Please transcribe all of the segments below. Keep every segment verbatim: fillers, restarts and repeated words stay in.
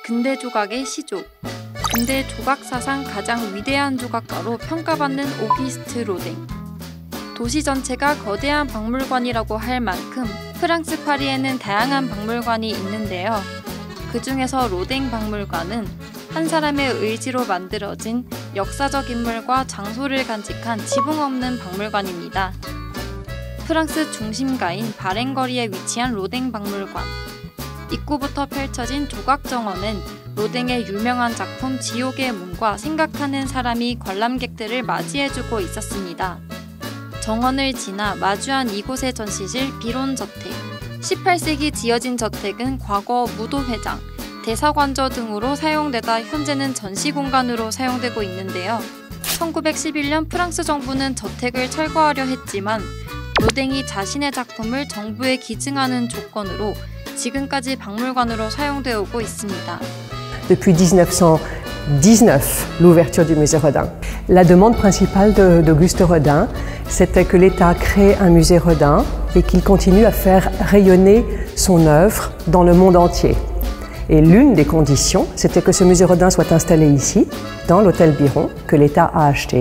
근대 조각의 시조, 근대 조각 사상 가장 위대한 조각가로 평가받는 오기스트 로댕. 도시 전체가 거대한 박물관이라고 할 만큼 프랑스 파리에는 다양한 박물관이 있는데요. 그 중에서 로댕 박물관은 한 사람의 의지로 만들어진 역사적 인물과 장소를 간직한 지붕 없는 박물관입니다. 프랑스 중심가인 바렌거리에 위치한 로댕 박물관. 입구부터 펼쳐진 조각 정원은 로댕의 유명한 작품 지옥의 문과 생각하는 사람이 관람객들을 맞이해주고 있었습니다. 정원을 지나 마주한 이곳의 전시실 비론저택. 십팔 세기 지어진 저택은 과거 무도회장, 대사관저 등으로 사용되다 현재는 전시 공간으로 사용되고 있는데요. 천구백십일 년 프랑스 정부는 저택을 철거하려 했지만 로댕이 자신의 작품을 정부에 기증하는 조건으로 지금까지 박물관으로 사용되어 오고 있습니다. Depuis mille neuf cent dix-neuf, l'ouverture du musée Rodin. La demande principale de, d'Auguste Rodin, c'était que l'État crée un musée Rodin et qu'il continue à faire rayonner son œuvre dans le monde entier. Et l'une des conditions, c'était que ce musée Rodin soit installé ici, dans l'hôtel Biron, que l'État a acheté.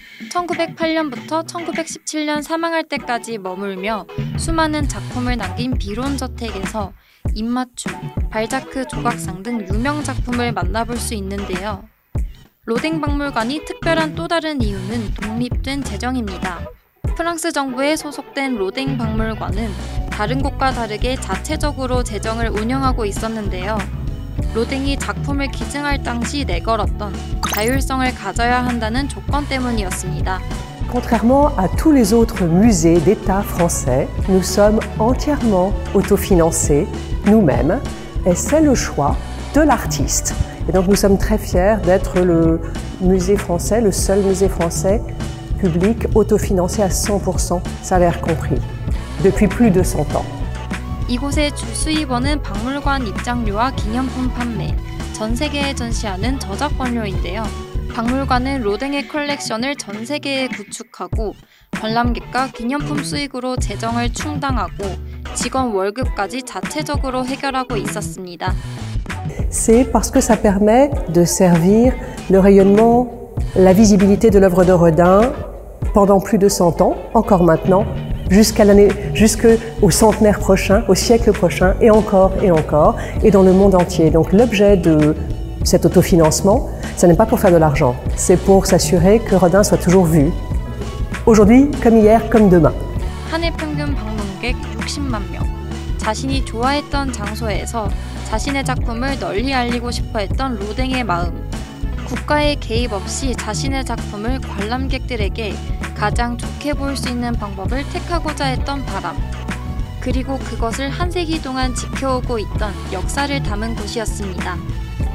천구백팔 년부터 천구백십칠 년 사망할 때까지 머물며 수많은 작품을 남긴 비론 저택에서 입맞춤, 발자크 조각상 등 유명 작품을 만나볼 수 있는데요. 로댕 박물관이 특별한 또 다른 이유는 독립된 재정입니다. 프랑스 정부에 소속된 로댕 박물관은 다른 곳과 다르게 자체적으로 재정을 운영하고 있었는데요. 로댕이 작품을 기증할 당시 내걸었던 자율성을 가져야 한다는 조건 때문이었습니다. Contrairement à tous les autres musées d'État français, nous sommes entièrement autofinancés nous-mêmes et c'est le choix de l'artiste. Et donc nous sommes très fiers d'être le musée français, le seul musée français public autofinancé à cent pour cent, salaire compris, depuis plus de cent ans. 이곳의 주 수입원은 박물관 입장료와 기념품 판매, 전 세계에 전시하는 저작권료인데요. 박물관은 로댕의 컬렉션을 전 세계에 구축하고 관람객과 기념품 수익으로 재정을 충당하고 직원 월급까지 자체적으로 해결하고 있었습니다. C'est parce que ça permet de servir le rayonnement, la visibilité de l'œuvre de Rodin pendant plus de cent ans, encore maintenant, jusqu'à l'année, jusqu'au centenaire prochain, au siècle prochain, et encore et encore, et dans le monde entier. Donc l'objet de cet autofinancement, ce n'est pas pour faire de l'argent, c'est pour s'assurer que Rodin soit toujours vu, aujourd'hui comme hier, comme demain. 한 해 평균 방문객 육십만 명. 자신이 좋아했던 장소에서 자신의 작품을 널리 알리고 싶어 했던 로댕의 마음. 국가의 개입 없이 자신의 작품을 관람객들에게 가장 좋게 보일 수 있는 방법을 택하고자 했던 바람. 그리고 그것을 한 세기 동안 지켜오고 있던 역사를 담은 곳이었습니다.